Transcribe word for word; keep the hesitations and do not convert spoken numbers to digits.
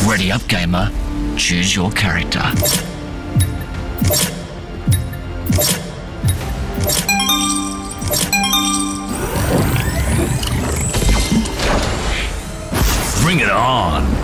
Ready up, gamer. Choose your character. Bring it on!